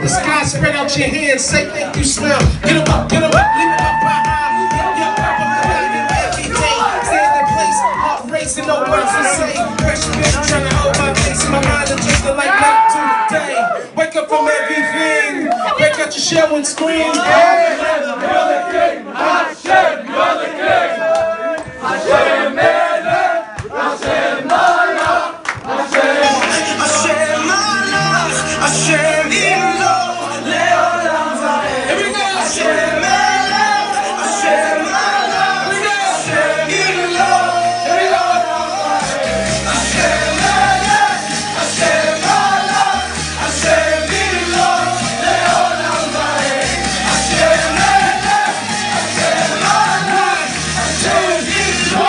the sky, spread out your hands, say thank you, smell. Get them up, leave them up high. Every day, stand in place, heart racing, no words to say. Fresh bitch trying to hold my face, my mind adjusted like night to the day. Wake up from everything, break out your shell and scream. Hashem, Melech, Hashem, Melech, Hashem, Melech, Hashem, Melech, Hashem, Melech, Hashem, Ilo, Leolam Vaed. Here we go. Hashem, Melech, Hashem, Melech, Hashem, Ilo, Leolam Vaed. Hashem, Melech, Hashem, Melech, Hashem, Ilo, Leolam Vaed. Hashem, Melech, Hashem, Melech, Hashem, Ilo,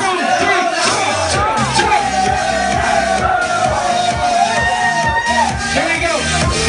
Here we go.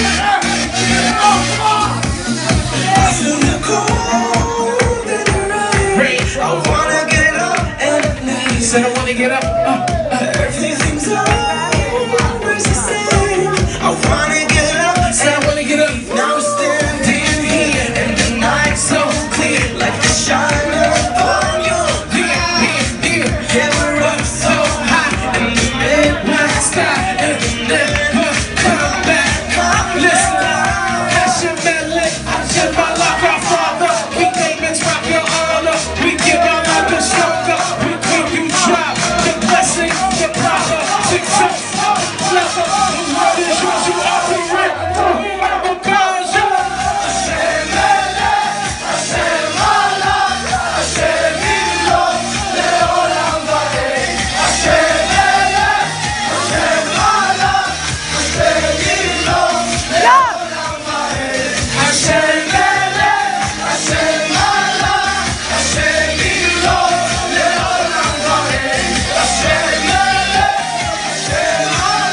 I wanna get up and Said I wanna get up. everything's always the same. I wanna get up Said I wanna get up. now standing here and the night's so clear like the shine upon your yeah, we're up so high in the midnight sky and we'll never come back. Listen, Hashem, Melech, Hashem, Malach, our Father. We demons rock your honor. We give our life a stronger. We give you drop the blessing, the power, success, level. The world is yours, you operate. Because you Hashem Melech, Hashem Malach, Hashem Ilo, Leolam Vaed. Hashem Melech, Hashem Malach, Hashem Ilo, Leolam Vaed. Hashem Melech, Hashem Malach, Hashem Ilo, Leolam Vaed. Hashem Melech, Hashem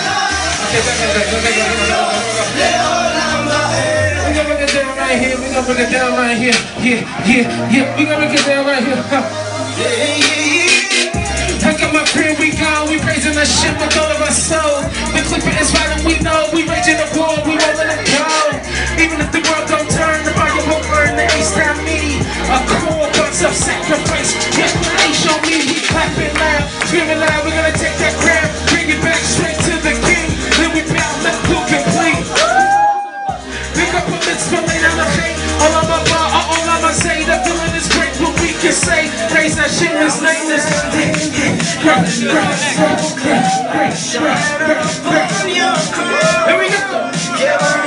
Malach, Leolam Vaed. we gonna break it down right here. We gonna break it down right here. Yeah. We gonna break it down right here. I got my prayer, we gone. We raising the ship with all of our soul. The clipper is right and we know. We raging the war, we won't let it go. Even if the world don't turn, the fire will burn. The H-Town me. A core bunch of sacrifice. Yes, they show me. We clapping loud, screaming loud. We're gonna take that crown, bring it back straight to the king. Then we bow, let go complete. Pick up a mitzvah, lay down the faith. All of my bar, all I'ma say. The feeling is great, what we can say. Praise that shit, his name is Here we go.